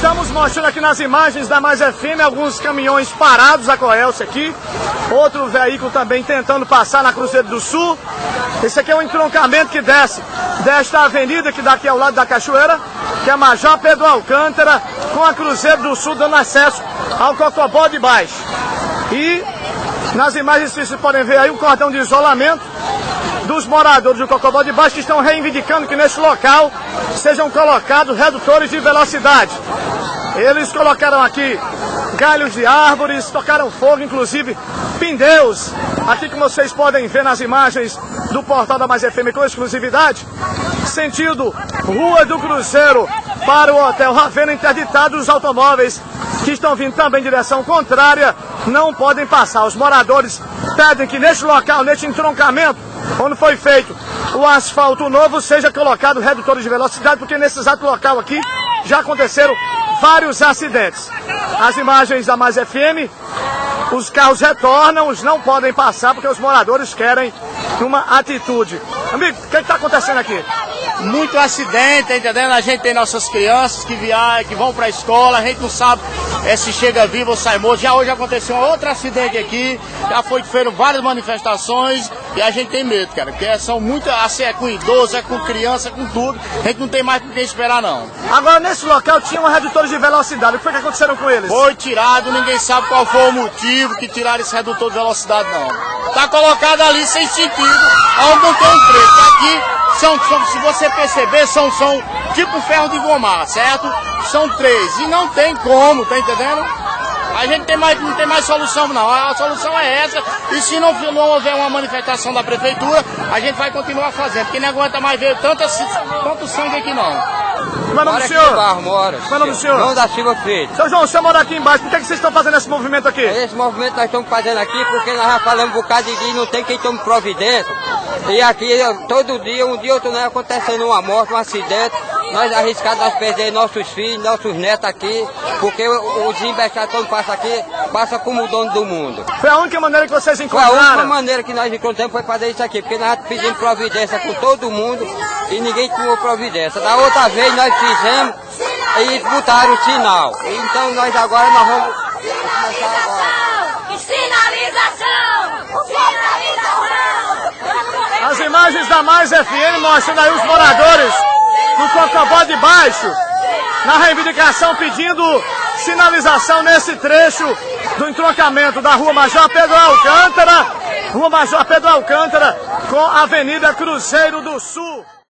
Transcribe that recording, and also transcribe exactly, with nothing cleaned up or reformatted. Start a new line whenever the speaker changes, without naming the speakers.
Estamos mostrando aqui nas imagens da Mais F M alguns caminhões parados, a Coelce aqui. Outro veículo também tentando passar na Cruzeiro do Sul. Esse aqui é um entroncamento que desce desta avenida que dá aqui ao lado da Cachoeira, que é Major Pedro Alcântara, com a Cruzeiro do Sul dando acesso ao Cocobó de Baixo. E nas imagens vocês podem ver aí o cordão de isolamento dos moradores do Cocobó de Baixo, que estão reivindicando que nesse local sejam colocados redutores de velocidade. Eles colocaram aqui galhos de árvores, tocaram fogo, inclusive pneus. Aqui, como vocês podem ver nas imagens do portal da Mais F M com exclusividade, sentido Rua do Cruzeiro para o Hotel Ravena, interditados os automóveis que estão vindo também em direção contrária, não podem passar. Os moradores pedem que neste local, neste entroncamento, onde foi feito o asfalto novo, seja colocado redutores de velocidade, porque nesse exato local aqui já aconteceram vários acidentes. As imagens da Mais F M, os carros retornam, os não podem passar porque os moradores querem uma atitude. Amigo, o que está acontecendo aqui?
Muito acidente, tá entendendo? A gente tem nossas crianças que viajam, que vão para a escola, a gente não sabe é, se chega vivo ou sai morto. Já hoje aconteceu outro acidente aqui, já foi que foram várias manifestações e a gente tem medo, cara, porque são muito, assim, é com idoso, é com criança, é com tudo, a gente não tem mais por que esperar não.
Agora, nesse local tinha um redutor de velocidade, o que foi que aconteceram com eles?
Foi tirado, ninguém sabe qual foi o motivo que tiraram esse redutor de velocidade não. Tá colocado ali sem sentido, onde não tem um trecho. Aqui São, são, se você perceber, são, são tipo ferro de gomar, certo? São três. E não tem como, tá entendendo? A gente tem mais, não tem mais solução, não. A solução é essa. E se não, não houver uma manifestação da prefeitura, a gente vai continuar fazendo. Porque não aguenta mais ver tanto, tanto sangue aqui, não.
Qual é o nome do senhor?
Barro, mora.
Qual é o nome do senhor?
João da Silva Filho.
Seu João, o senhor mora aqui embaixo. Por que, que vocês estão fazendo esse movimento aqui?
Esse movimento nós estamos fazendo aqui porque nós já falamos um bocado de dia e não tem quem tome providência. E aqui, todo dia, um dia ou outro, não é acontecendo uma morte, um acidente. Nós arriscamos nós perder nossos filhos, nossos netos aqui, porque o, o desembarcado quando passa aqui, passa como o dono do mundo.
Foi a única maneira que vocês encontraram?
Foi a única maneira que nós encontramos foi fazer isso aqui, porque nós pedimos providência com todo mundo e ninguém tomou providência. Da outra vez nós fizemos e botaram o sinal. Então nós agora nós vamos começar agora.
Sinalização! Sinalização!
As imagens da Mais F M mostrando aí os moradores do Cocobó de Baixo na reivindicação pedindo sinalização nesse trecho do entroncamento da Rua Major Pedro Alcântara, Rua Major Pedro Alcântara com a Avenida Cruzeiro do Sul.